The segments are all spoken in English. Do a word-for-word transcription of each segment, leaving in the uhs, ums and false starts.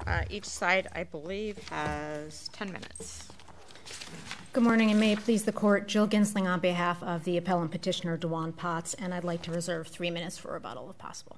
Uh, each side, I believe, has ten minutes. Good morning, and may it please the court, Jill Ginsling on behalf of the appellant petitioner Dewoyne Potts, and I'd like to reserve three minutes for rebuttal if possible.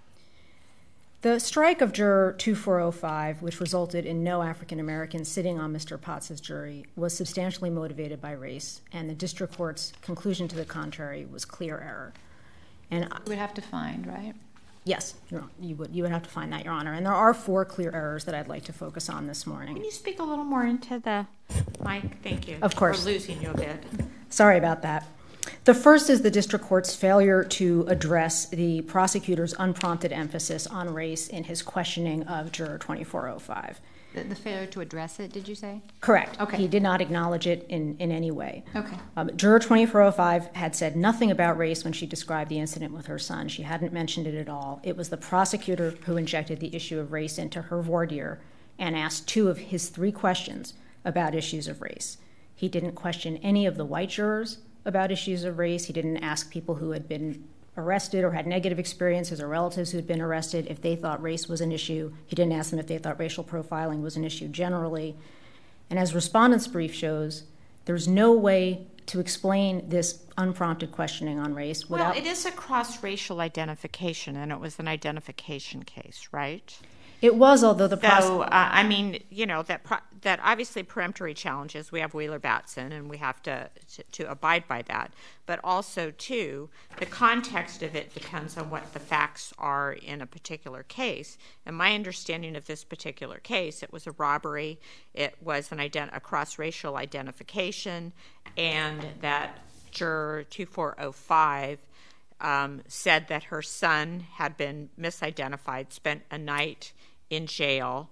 The strike of juror two four oh five, which resulted in no African Americans sitting on Mister Potts' jury, was substantially motivated by race, and the district court's conclusion to the contrary was clear error. And you would have to find, right? Yes, Your, you would. You would have to find that, Your Honor. And there are four clear errors that I'd like to focus on this morning. Can you speak a little more into the mic? Thank you. Of course. We're losing you a bit. Sorry about that. The first is the district court's failure to address the prosecutor's unprompted emphasis on race in his questioning of juror twenty-four oh five. The, the failure to address it, did you say? Correct. Okay. He did not acknowledge it in, in any way. Okay. Um, juror twenty-four oh five had said nothing about race when she described the incident with her son. She hadn't mentioned it at all. It was the prosecutor who injected the issue of race into her voir dire and asked two of his three questions about issues of race. He didn't question any of the white jurors about issues of race. He didn't ask people who had been arrested or had negative experiences or relatives who had been arrested if they thought race was an issue. He didn't ask them if they thought racial profiling was an issue generally. And as respondent's brief shows, there's no way to explain this unprompted questioning on race without... Well, it is a cross-racial identification, and it was an identification case, right? It was, although the process... So, uh, I mean, you know, that pro- that obviously peremptory challenges, we have Wheeler-Batson, and we have to, to to abide by that. But also, too, the context of it depends on what the facts are in a particular case. And my understanding of this particular case, it was a robbery, it was an ident- a cross-racial identification, and that juror two four oh five um, said that her son had been misidentified, spent a night in jail,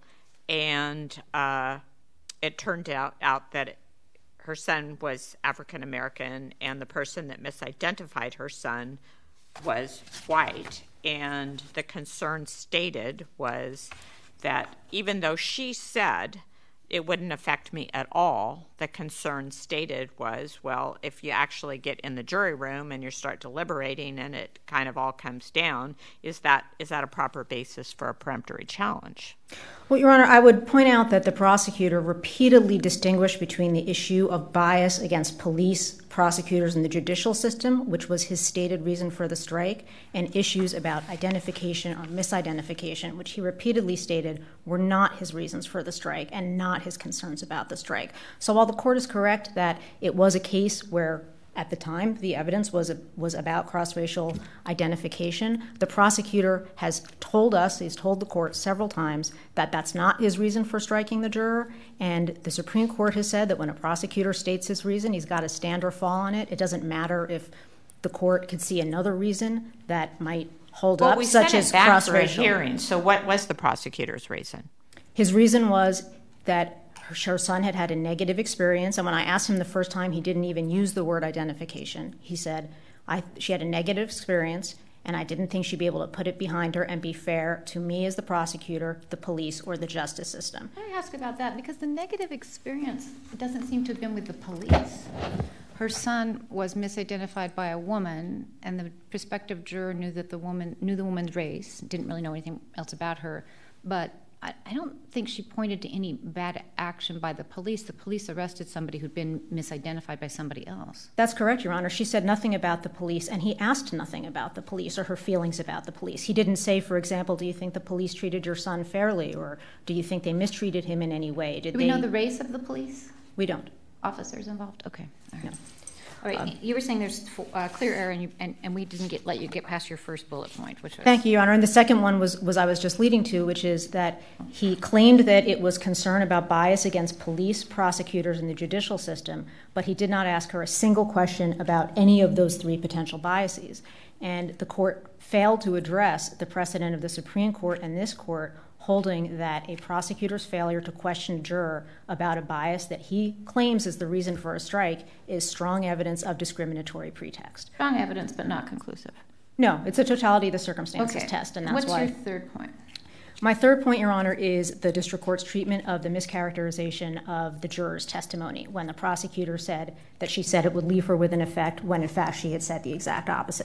and uh, it turned out, out that it, her son was African American, and the person that misidentified her son was white. And the concern stated was that even though she said it wouldn't affect me at all, the concern stated was, well, if you actually get in the jury room and you start deliberating and it kind of all comes down, is that is that a proper basis for a peremptory challenge? Well, Your Honor, I would point out that the prosecutor repeatedly distinguished between the issue of bias against police, prosecutors, and the judicial system, which was his stated reason for the strike, and issues about identification or misidentification, which he repeatedly stated were not his reasons for the strike and not his concerns about the strike. So while the court is correct that it was a case where at the time, the evidence was was about cross-racial identification, the prosecutor has told us, he's told the court several times, that that's not his reason for striking the juror, and the Supreme Court has said that when a prosecutor states his reason, he's got to stand or fall on it. It doesn't matter if the court could see another reason that might hold well, up, we such sent as it back cross-racial. For a hearing. So what was the prosecutor's reason? His reason was that her son had had a negative experience, and when I asked him the first time, he didn't even use the word identification. He said, I, she had a negative experience, and I didn't think she'd be able to put it behind her and be fair to me as the prosecutor, the police, or the justice system. Let me ask about that, because the negative experience doesn't seem to have been with the police. Her son was misidentified by a woman, and the prospective juror knew that the woman knew the woman's race, didn't really know anything else about her, but I don't think she pointed to any bad action by the police. The police arrested somebody who'd been misidentified by somebody else. That's correct, Your Honor. She said nothing about the police, and he asked nothing about the police or her feelings about the police. He didn't say, for example, do you think the police treated your son fairly, or do you think they mistreated him in any way? Did Do we they... know the race of the police? We don't. Officers involved? Okay. All right. No. All right, um, you were saying there's uh, clear error, and, you, and, and we didn't get let you get past your first bullet point, which was... Thank you, Your Honor. And the second one was, was I was just leading to, which is that he claimed that it was concern about bias against police, prosecutors, and the judicial system, but he did not ask her a single question about any of those three potential biases. And the court failed to address the precedent of the Supreme Court and this court holding that a prosecutor's failure to question a juror about a bias that he claims is the reason for a strike is strong evidence of discriminatory pretext. Strong evidence, but not conclusive. No, it's a totality of the circumstances okay. test, and that's What's why... What's your third point? My third point, Your Honor, is the district court's treatment of the mischaracterization of the juror's testimony when the prosecutor said that she said it would leave her with an effect when, in fact, she had said the exact opposite. The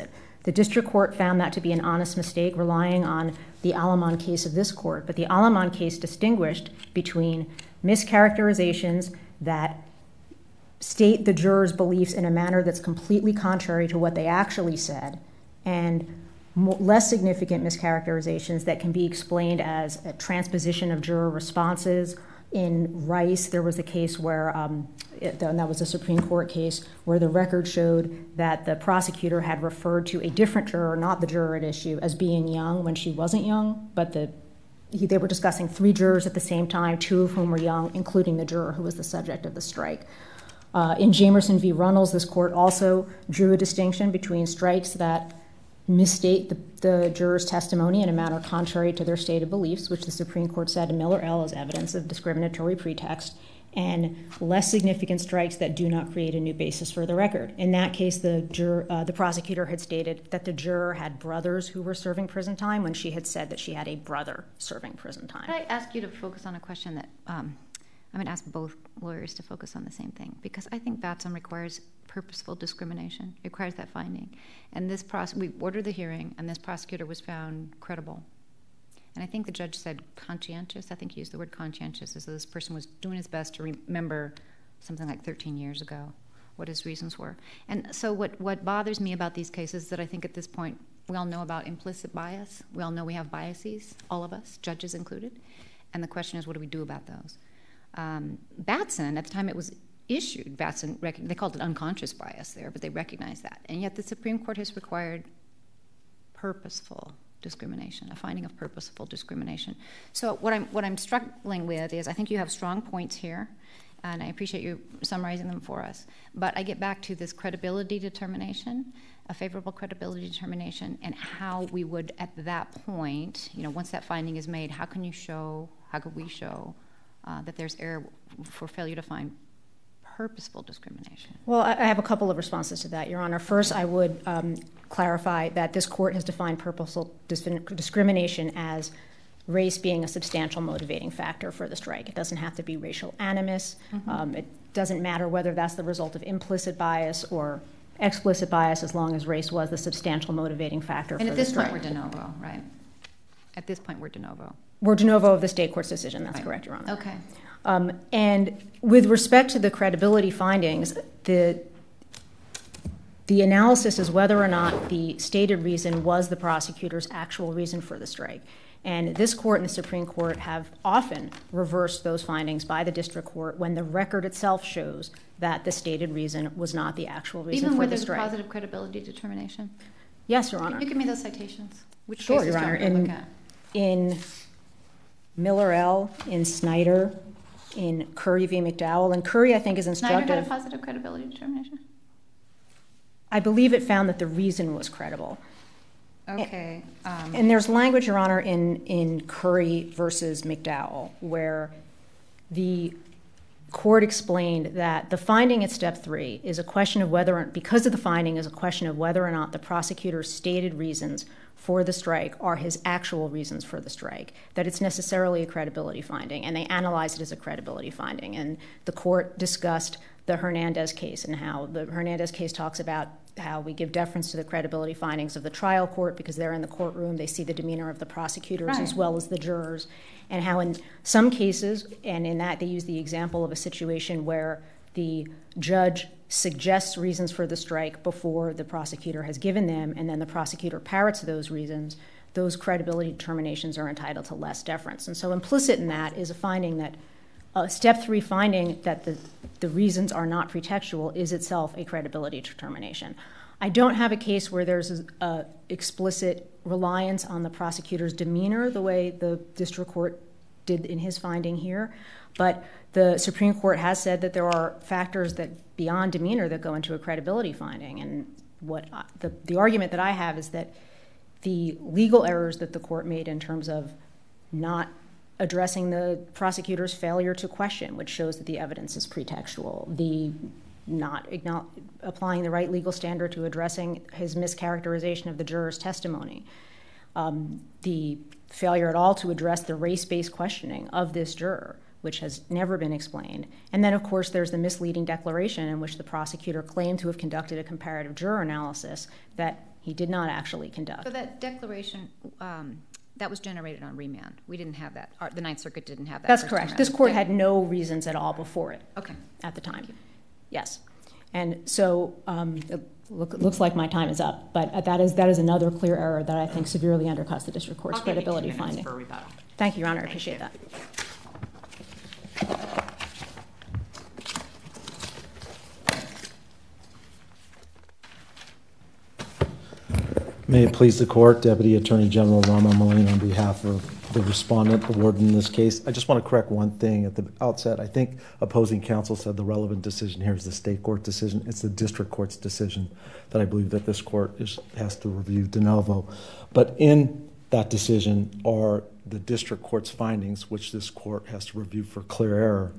The district court found that to be an honest mistake, relying on the Alamon case of this court. But the Alamon case distinguished between mischaracterizations that state the jurors' beliefs in a manner that's completely contrary to what they actually said, and more, less significant mischaracterizations that can be explained as a transposition of juror responses. In Rice, there was a case where, um, it, and that was a Supreme Court case, where the record showed that the prosecutor had referred to a different juror, not the juror at issue, as being young when she wasn't young, but the he, they were discussing three jurors at the same time, two of whom were young, including the juror who was the subject of the strike. Uh, in Jamerson v. Runnels, this court also drew a distinction between strikes that misstate the, the juror's testimony in a manner contrary to their stated beliefs, which the Supreme Court said in Miller L. is evidence of discriminatory pretext, and less significant strikes that do not create a new basis for the record. In that case, the juror, uh, the prosecutor had stated that the juror had brothers who were serving prison time when she had said that she had a brother serving prison time. Could I ask you to focus on a question that um, I'm going to ask both lawyers to focus on the same thing, because I think Batson requires purposeful discrimination, requires that finding. And this pros- we ordered the hearing, and this prosecutor was found credible. And I think the judge said conscientious. I think he used the word conscientious, as though this person was doing his best to remember something like thirteen years ago, what his reasons were. And so what, what bothers me about these cases is that I think at this point we all know about implicit bias. We all know we have biases, all of us, judges included. And the question is, what do we do about those? Um, Batson, at the time it was issued, Batson, rec- they called it unconscious bias there, but they recognized that. And yet the Supreme Court has required purposeful discrimination, a finding of purposeful discrimination. So what I'm what I'm struggling with is, I think you have strong points here, and I appreciate you summarizing them for us. But I get back to this credibility determination, a favorable credibility determination, and how we would, at that point, you know, once that finding is made, how can you show, how could we show uh, that there's error for failure to find purposeful discrimination? Well, I have a couple of responses to that, Your Honor. First, I would um, clarify that this court has defined purposeful dis- discrimination as race being a substantial motivating factor for the strike. It doesn't have to be racial animus. Mm-hmm. Um, it doesn't matter whether that's the result of implicit bias or explicit bias, as long as race was the substantial motivating factor and for the strike. And at this point, we're de novo, right? At this point, we're de novo. We're de novo of the state court's decision. That's right. Correct, Your Honor. Okay. Um, and with respect to the credibility findings, the the analysis is whether or not the stated reason was the prosecutor's actual reason for the strike. And this court and the Supreme Court have often reversed those findings by the district court when the record itself shows that the stated reason was not the actual reason Even for where the there's strike. a positive credibility determination? Yes, Your Honor. Can you give me those citations? Which Sure, cases Your Honor. do I look In, at? in Miller L., in Snyder, in Curry v. McDowell. And Curry, I think, is instructive. Snyder had a positive credibility determination? I believe it found that the reason was credible. Okay. Um, And there's language, Your Honor, in, in Curry versus McDowell, where the court explained that the finding at step three is a question of whether, because of the finding, is a question of whether or not the prosecutor's stated reasons for the strike are his actual reasons for the strike, that it's necessarily a credibility finding, and they analyzed it as a credibility finding. And the court discussed the Hernandez case and how the Hernandez case talks about how we give deference to the credibility findings of the trial court because they're in the courtroom, they see the demeanor of the prosecutors right. as well as the jurors, and how in some cases, and in that they use the example of a situation where the judge suggests reasons for the strike before the prosecutor has given them, and then the prosecutor parrots those reasons, those credibility determinations are entitled to less deference. And so implicit in that is a finding that a step three finding that the, the reasons are not pretextual is itself a credibility determination. I don't have a case where there's a, a explicit reliance on the prosecutor's demeanor the way the district court did in his finding here, but the Supreme Court has said that there are factors that beyond demeanor that go into a credibility finding. And what I, the, the argument that I have is that the legal errors that the court made in terms of not addressing the prosecutor's failure to question, which shows that the evidence is pretextual, the not applying the right legal standard to addressing his mischaracterization of the juror's testimony, um, the failure at all to address the race-based questioning of this juror, which has never been explained. And then, of course, there's the misleading declaration in which the prosecutor claimed to have conducted a comparative juror analysis that He did not actually conduct. So that declaration, um, that was generated on remand. We didn't have that. Our, the Ninth Circuit didn't have that. That's correct. This court had no reasons at all before it. Okay. At the time. Yes. And so um, it look, looks like my time is up, but that is that is another clear error that I think severely undercuts the district court's I'll give you two credibility minutes finding. for rebuttal. Thank you, Your Honor. I Thank appreciate you. that. May it please the court, Deputy Attorney General Rama Moline on behalf of the respondent, the warden in this case. I just want to correct one thing at the outset. I think opposing counsel said the relevant decision here is the state court decision. It's the district court's decision that I believe that this court is, has to review de novo. But in that decision are the district court's findings, which this court has to review for clear error.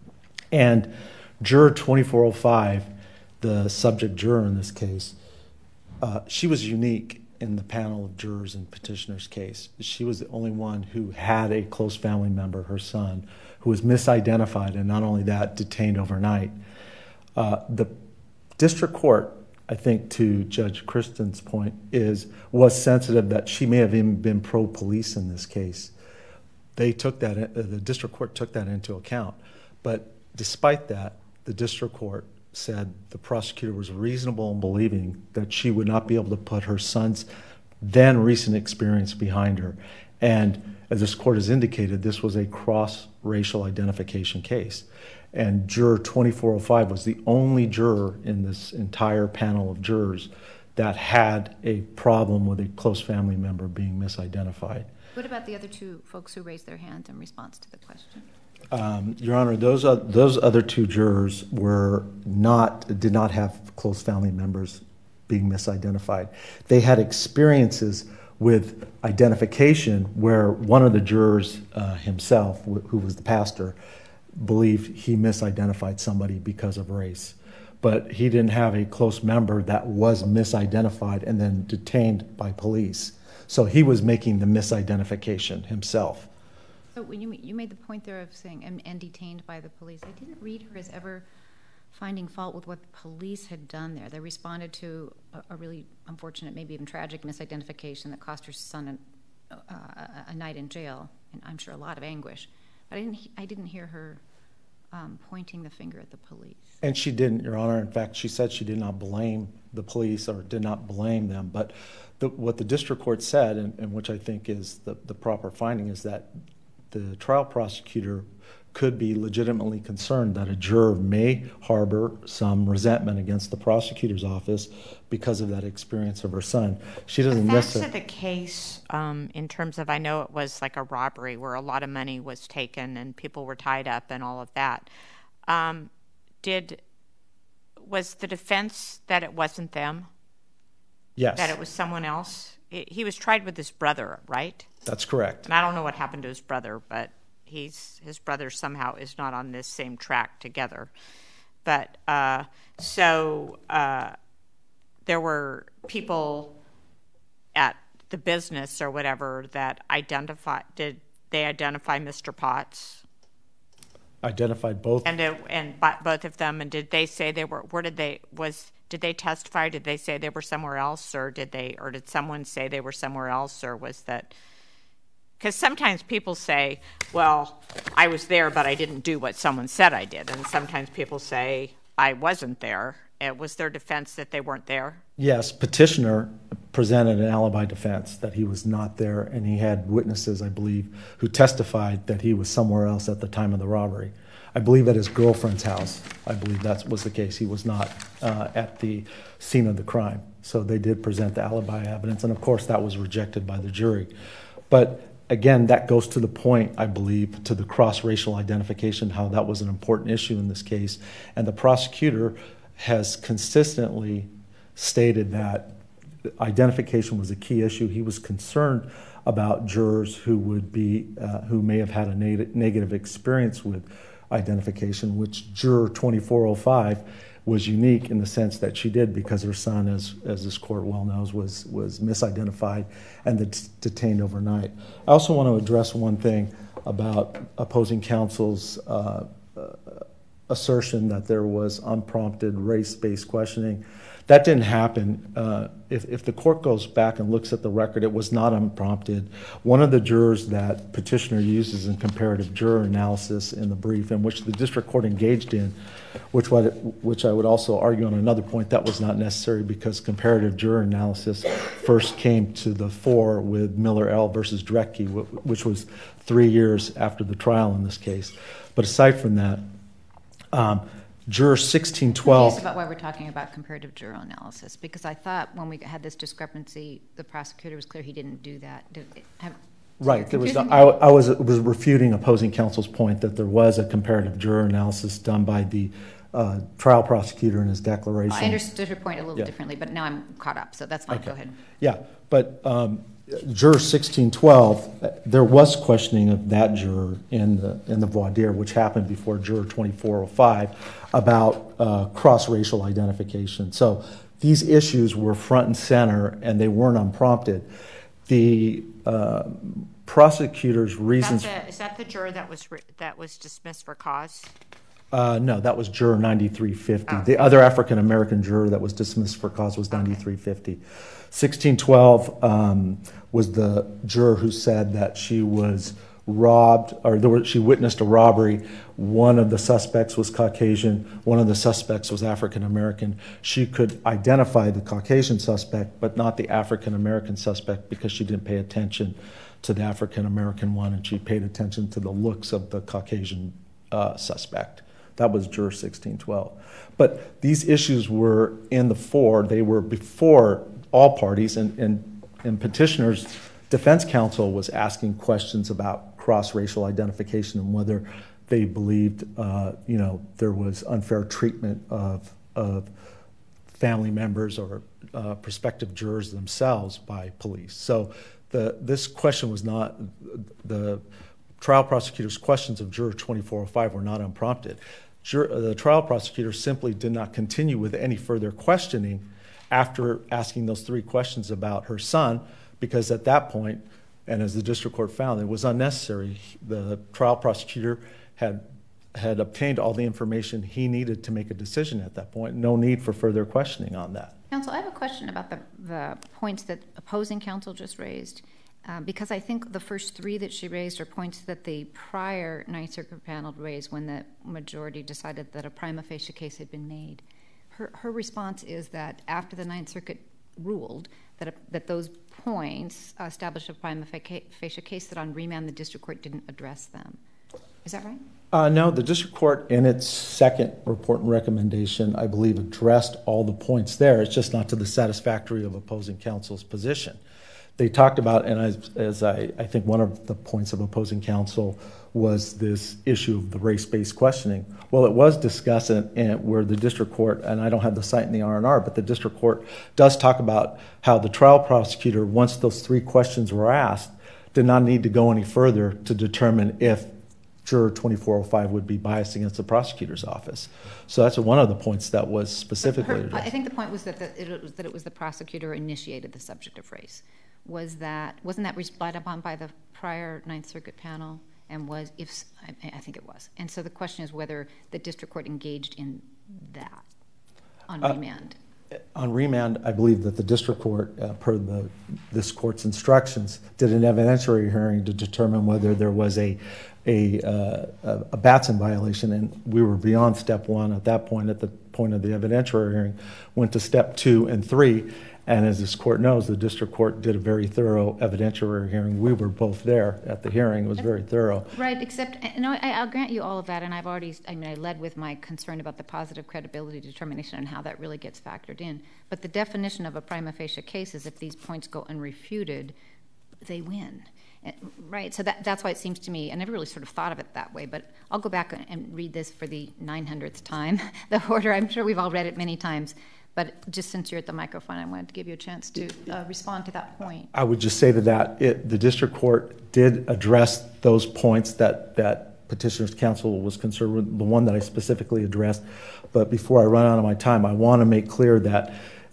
And juror twenty-four oh five, the subject juror in this case, uh, she was unique in the panel of jurors in petitioner's case. She was the only one who had a close family member, her son, who was misidentified, and not only that, detained overnight. Uh, the district court, I think to Judge Kristen's point, is was sensitive that she may have even been pro-police in this case. They took that, uh, the district court took that into account. But despite that, the district court said the prosecutor was reasonable in believing that she would not be able to put her son's then recent experience behind her. And as this court has indicated, this was a cross-racial identification case. And juror twenty-four oh five was the only juror in this entire panel of jurors that had a problem with a close family member being misidentified. What about the other two folks who raised their hands in response to the question? Um, Your Honor, those uh, those other two jurors were not did not have close family members being misidentified. They had experiences with identification where one of the jurors uh, himself, wh- who was the pastor, believed he misidentified somebody because of race. But he didn't have a close member that was misidentified and then detained by police. So he was making the misidentification himself. So when you you made the point there of saying and, and detained by the police, I didn't read her as ever finding fault with what the police had done there. They responded to a, a really unfortunate, maybe even tragic misidentification that cost her son an, uh, a, a night in jail, and I'm sure a lot of anguish. But I didn't I didn't hear her um, pointing the finger at the police. And she didn't, Your Honor. In fact, she said she did not blame the police or did not blame them. But the, what the district court said, and, and which I think is the, the proper finding, is that the trial prosecutor could be legitimately concerned that a juror may harbor some resentment against the prosecutor's office because of that experience of her son. She doesn't the facts necessarily. of the case, um, in terms of, I know it was like a robbery where a lot of money was taken and people were tied up and all of that. Um, did was the defense that it wasn't them? Yes. That it was someone else? He was tried with his brother, right? That's correct. And I don't know what happened to his brother, but he's his brother somehow is not on this same track together. But uh, so uh, there were people at the business or whatever that identified. Did they identify Mister Potts? Identified both. And it, and both of them. And did they say they were? Where did they was? Did they testify? Did they say they were somewhere else, or did they, or did someone say they were somewhere else, or was that? Because sometimes people say, "Well, I was there, but I didn't do what someone said I did," and sometimes people say, "I wasn't there." It was their defense that they weren't there. Yes, petitioner presented an alibi defense that he was not there, and he had witnesses, I believe, who testified that he was somewhere else at the time of the robbery. I believe at his girlfriend's house. I believe that was the case. He was not uh, at the scene of the crime. So they did present the alibi evidence, and of course that was rejected by the jury. But again, that goes to the point, I believe, to the cross-racial identification, how that was an important issue in this case. And the prosecutor has consistently stated that identification was a key issue. He was concerned about jurors who would be, uh, who may have had a neg- negative experience with identification, which juror twenty-four oh five was unique in the sense that she did, because her son, as as this court well knows, was was misidentified and det- detained overnight. I also want to address one thing about opposing counsel's uh, uh, assertion that there was unprompted race-based questioning. That didn't happen. Uh, if, if the court goes back and looks at the record, it was not unprompted. One of the jurors that petitioner uses in comparative juror analysis in the brief, in which the district court engaged in, which, what it, which I would also argue on another point, that was not necessary because comparative juror analysis first came to the fore with Miller L. versus Drecke, which was three years after the trial in this case. But aside from that, um, Juror sixteen twelve. I'm curious about why we're talking about comparative juror analysis, because I thought when we had this discrepancy, the prosecutor was clear he didn't do that. Did, have, right. There was. The, I, I was was refuting opposing counsel's point that there was a comparative juror analysis done by the uh, trial prosecutor in his declaration. I understood her point a little yeah. differently, but now I'm caught up, so that's fine. Okay. Go ahead. Yeah, but um, juror sixteen twelve, there was questioning of that juror in the in the voir dire, which happened before juror twenty-four oh five, about uh, cross-racial identification. So these issues were front and center, and they weren't unprompted. The uh, prosecutor's reasons. That's a, is that the juror that was re- that was dismissed for cause? Uh, no, that was juror ninety-three fifty. Oh. The other African-American juror that was dismissed for cause was ninety-three fifty. sixteen twelve um, was the juror who said that she was robbed, or there were, she witnessed a robbery. One of the suspects was Caucasian. One of the suspects was African-American. She could identify the Caucasian suspect, but not the African-American suspect because she didn't pay attention to the African-American one, and she paid attention to the looks of the Caucasian uh, suspect. That was juror sixteen twelve. But these issues were in the fore. They were before all parties, and, and, and petitioners' defense counsel was asking questions about cross-racial identification and whether they believed, uh, you know, there was unfair treatment of, of family members or uh, prospective jurors themselves by police. So the, this question was not, the trial prosecutor's questions of juror twenty-four oh five were not unprompted. Jur, the trial prosecutor simply did not continue with any further questioning after asking those three questions about her son, because at that point, and as the district court found, it was unnecessary. The trial prosecutor had had obtained all the information he needed to make a decision at that point. No need for further questioning on that. Counsel, I have a question about the, the points that opposing counsel just raised, uh, because I think the first three that she raised are points that the prior Ninth Circuit panel raised when the majority decided that a prima facie case had been made. Her, her response is that after the Ninth Circuit ruled that, a, that those points established a prima facie case, that on remand the district court didn't address them. Is that right? Uh, no, the district court in its second report and recommendation, I believe, addressed all the points there. It's just not to the satisfactory of opposing counsel's position. They talked about, and as, as I, I think one of the points of opposing counsel was this issue of the race-based questioning. Well, it was discussed in, in where the district court, and I don't have the site in the R and R, but the district court does talk about how the trial prosecutor, once those three questions were asked, did not need to go any further to determine if juror twenty-four oh five would be biased against the prosecutor's office. So that's one of the points that was specifically her, addressed. I think the point was that, the, it was that it was the prosecutor who initiated the subject of race. Was that, wasn't that relied upon by the prior Ninth Circuit panel? And was, if, I, I think it was. And so the question is whether the district court engaged in that on uh, remand. On remand, I believe that the district court, uh, per the, this court's instructions, did an evidentiary hearing to determine whether there was a, a, uh, a Batson violation, and we were beyond step one at that point. At the point of the evidentiary hearing, went to step two and three. And as this court knows, the district court did a very thorough evidentiary hearing. We were both there at the hearing. It was very thorough. Right, except, no, I, I'll grant you all of that, and I've already, I mean, I led with my concern about the positive credibility determination and how that really gets factored in. But the definition of a prima facie case is if these points go unrefuted, they win. Right, so that, that's why it seems to me, I never really sort of thought of it that way, but I'll go back and read this for the nine hundredth time, the order. I'm sure we've all read it many times. But just since you're at the microphone, I wanted to give you a chance to uh, respond to that point. I would just say to that, it, the district court did address those points that, that petitioner's counsel was concerned with, the one that I specifically addressed. But before I run out of my time, I want to make clear that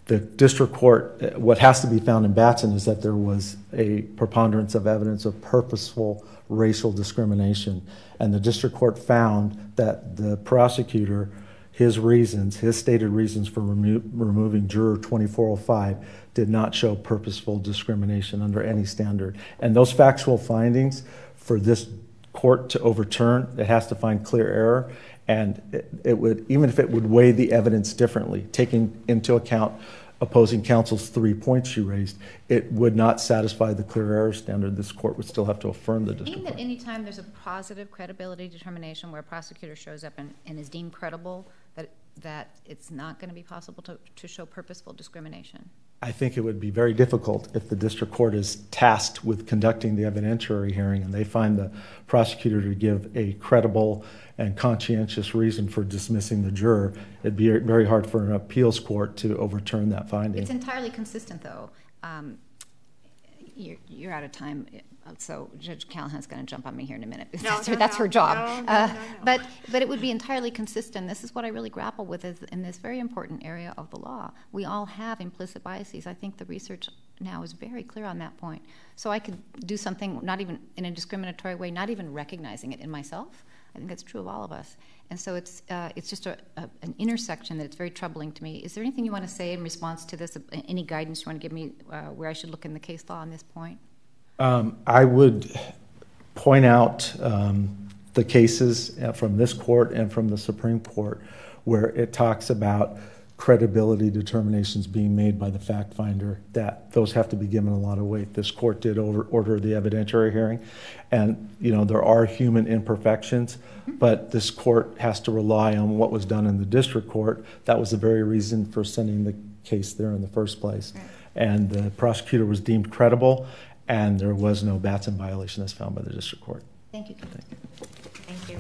the district court, what has to be found in Batson is that there was a preponderance of evidence of purposeful racial discrimination. And the district court found that the prosecutor, his reasons, his stated reasons for remo- removing juror twenty-four oh five did not show purposeful discrimination under any standard. And those factual findings for this court to overturn, it has to find clear error. And it, it would, even if it would weigh the evidence differently, taking into account opposing counsel's three points she raised, it would not satisfy the clear error standard. This court would still have to affirm the district Meaning court. that any time there's a positive credibility determination where a prosecutor shows up and, and is deemed credible, that that it's not going to be possible to, to show purposeful discrimination? I think it would be very difficult if the district court is tasked with conducting the evidentiary hearing and they find the prosecutor to give a credible and conscientious reason for dismissing the juror. It'd be very hard for an appeals court to overturn that finding. It's entirely consistent, though. Um, you're, you're out of time, so Judge Callahan's going to jump on me here in a minute. No, that's no, her, that's no, her job. no, no, uh, no, no. But but it would be entirely consistent. This is what I really grapple with is in this very important area of the law. We all have implicit biases. I think the research now is very clear on that point. So I could do something not even in a discriminatory way, not even recognizing it in myself. I think that's true of all of us. And so it's uh, it's just a, a, an intersection that it's very troubling to me. Is there anything you want to say in response to this? Any guidance you want to give me uh, where I should look in the case law on this point? Um, I would point out um, the cases from this court and from the Supreme Court where it talks about credibility determinations being made by the fact finder, that those have to be given a lot of weight. This court did over, order the evidentiary hearing, and you know there are human imperfections, mm-hmm. but this court has to rely on what was done in the district court. That was the very reason for sending the case there in the first place. Right. And the prosecutor was deemed credible, and there was no Batson violation as found by the district court. Thank you. Thank you. Thank you.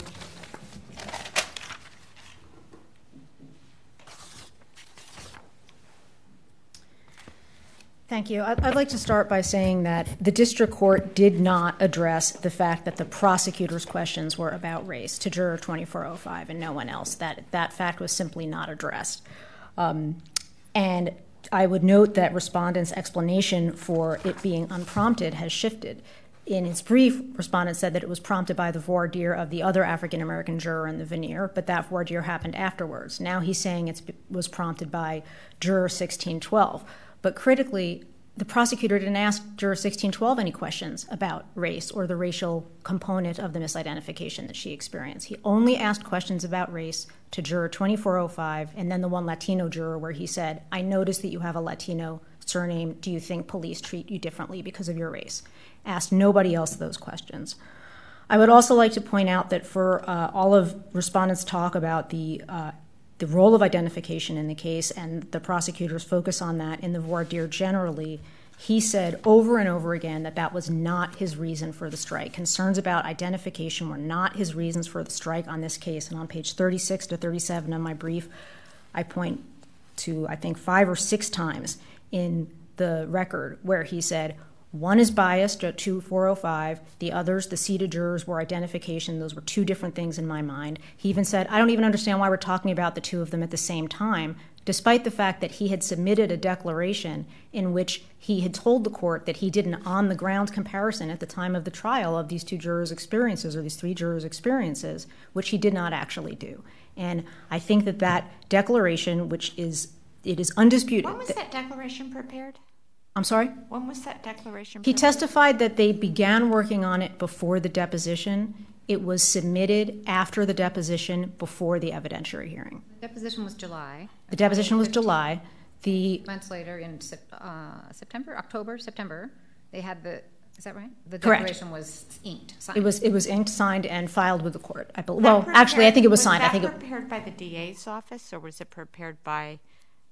Thank you. I'd like to start by saying that the district court did not address the fact that the prosecutor's questions were about race to juror twenty-four oh five and no one else. That that fact was simply not addressed. Um, and I would note that respondent's explanation for it being unprompted has shifted. In its brief, respondent said that it was prompted by the voir dire of the other African-American juror in the veneer, but that voir dire happened afterwards. Now he's saying it was prompted by juror sixteen twelve. But critically, the prosecutor didn't ask juror sixteen twelve any questions about race or the racial component of the misidentification that she experienced. He only asked questions about race to juror twenty-four oh five and then the one Latino juror where he said, I noticed that you have a Latino surname. Do you think police treat you differently because of your race? Asked nobody else those questions. I would also like to point out that for uh, all of respondents' talk about the uh, the role of identification in the case and the prosecutor's focus on that in the voir dire generally, he said over and over again that that was not his reason for the strike. Concerns about identification were not his reasons for the strike on this case. And on page thirty-six to thirty-seven of my brief, I point to, I think, five or six times in the record where he said, one is biased at twenty-four oh five. The others, the seated jurors, were identification. Those were two different things in my mind. He even said, I don't even understand why we're talking about the two of them at the same time, despite the fact that he had submitted a declaration in which he had told the court that he did an on-the-ground comparison at the time of the trial of these two jurors' experiences or these three jurors' experiences, which he did not actually do. And I think that that declaration, which is, it is undisputed. When was that declaration prepared? I'm sorry? When was that declaration? He prepared? testified that they began working on it before the deposition. It was submitted after the deposition, before the evidentiary hearing. The deposition was July. The deposition was July. The months later, in uh, September, October, September, they had the. Is that right? The Correct. declaration was inked. Signed. It was it was inked, signed, and filed with the court. I believe. That Well, prepared, actually, I think it was, was signed. That I think it prepared by the D A's office, or was it prepared by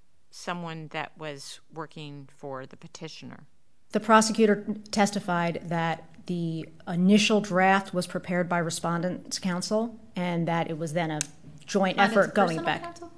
someone that was working for the petitioner? The prosecutor testified that the initial draft was prepared by Respondent's Counsel and that it was then a joint effort going back. Counsel?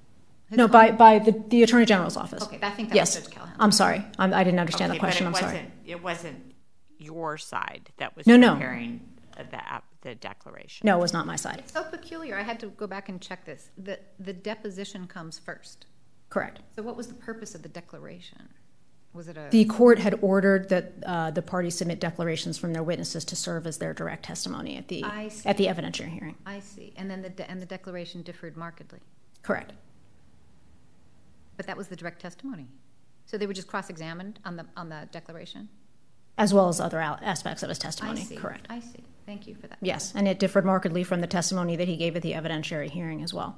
No, by, by the, the Attorney General's office. Okay, I think that yes. was Judge Callahan. I'm sorry. I'm, I didn't understand okay, the question. But it I'm wasn't, sorry. It wasn't your side that was no, no. preparing the, the declaration. No, it was not my side. It's so peculiar. I had to go back and check this. The, the deposition comes first. Correct. So what was the purpose of the declaration? Was it a... The court had ordered that uh, the parties submit declarations from their witnesses to serve as their direct testimony at the at the evidentiary hearing. I see. And then the de- and the declaration differed markedly. Correct. But that was the direct testimony. So they were just cross-examined on the on the declaration? As well as other aspects of his testimony. I see. Correct. I see. Thank you for that. Yes, and it differed markedly from the testimony that he gave at the evidentiary hearing as well.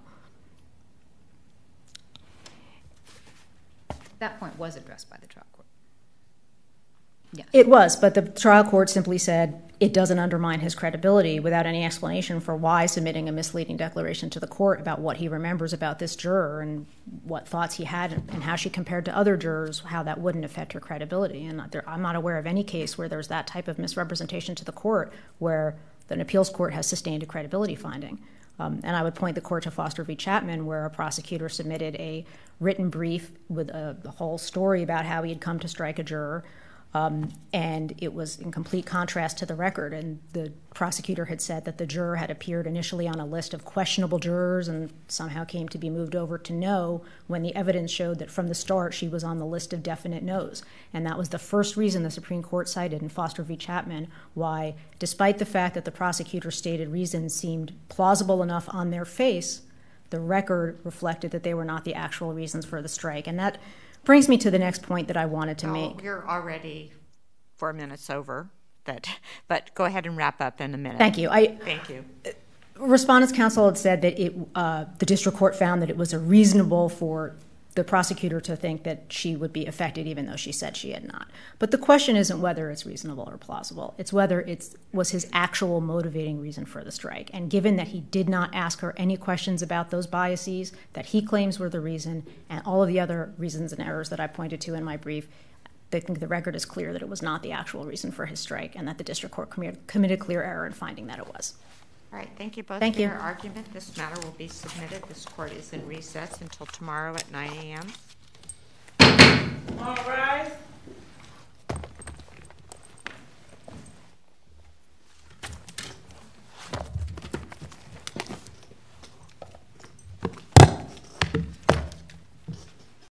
That point was addressed by the trial court. Yes. It was, but the trial court simply said it doesn't undermine his credibility without any explanation for why submitting a misleading declaration to the court about what he remembers about this juror and what thoughts he had and how she compared to other jurors, how that wouldn't affect her credibility. And there, I'm not aware of any case where there's that type of misrepresentation to the court where an appeals court has sustained a credibility finding. Um, and I would point the court to Foster v. Chapman, where a prosecutor submitted a written brief with a, a whole story about how he had come to strike a juror. Um, and it was in complete contrast to the record. And the prosecutor had said that the juror had appeared initially on a list of questionable jurors and somehow came to be moved over to no when the evidence showed that from the start she was on the list of definite no's. And that was the first reason the Supreme Court cited in Foster v. Chapman why, despite the fact that the prosecutor's stated reasons seemed plausible enough on their face, the record reflected that they were not the actual reasons for the strike. And that brings me to the next point that I wanted to oh, make. You're already four minutes over, that, but go ahead and wrap up in a minute. Thank you. I, Thank you. Respondents' counsel had said that it, uh, the district court found that it was reasonable for the prosecutor to think that she would be affected even though she said she had not. But the question isn't whether it's reasonable or plausible. It's whether it was his actual motivating reason for the strike. And given that he did not ask her any questions about those biases that he claims were the reason and all of the other reasons and errors that I pointed to in my brief, I think the record is clear that it was not the actual reason for his strike and that the district court committed, committed clear error in finding that it was. All right, thank you both thank for you. your argument. This matter will be submitted. This court is in recess until tomorrow at nine a.m. All rise.